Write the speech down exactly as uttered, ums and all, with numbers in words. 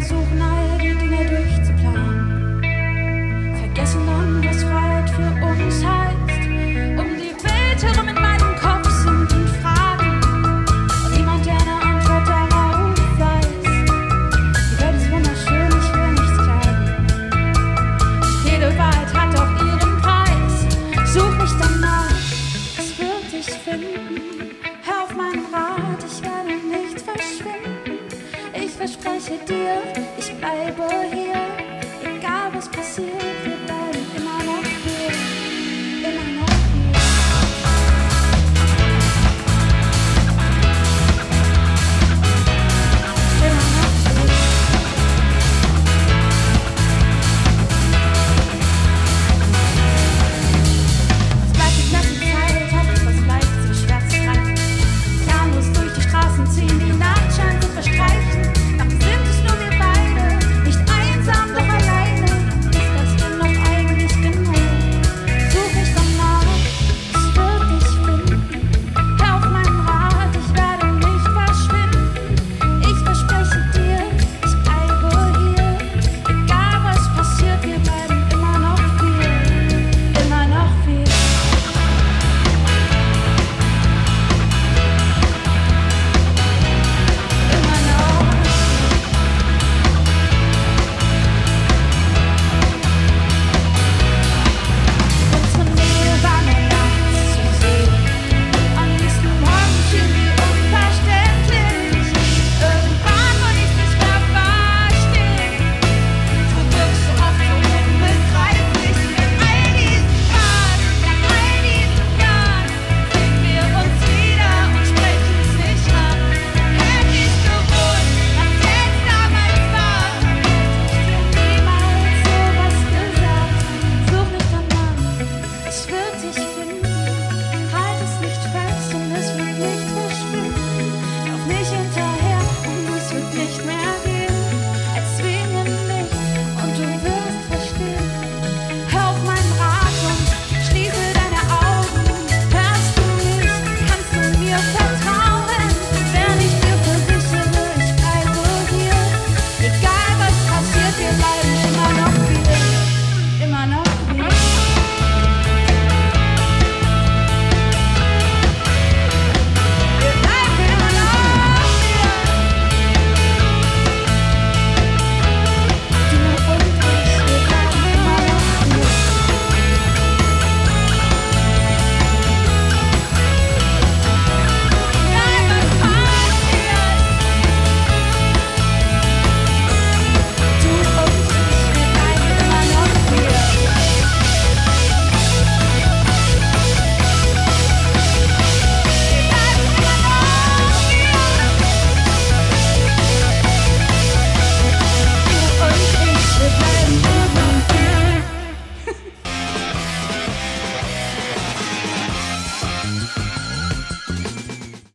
versuchen all die Dinge durchzuplanen, vergessen dann, was Freiheit für uns heißt. Um die Welt herum in meinem Kopf sind und Fragen und niemand, der eine Antwort darauf weiß. Die Welt ist wunderschön, ich will nichts klagen. Jede Wahrheit hat auch ihren Preis. Such nicht danach, es wird dich finden. Hör auf meinen Rat, ich werde nicht verschwinden. Ich verspreche dir,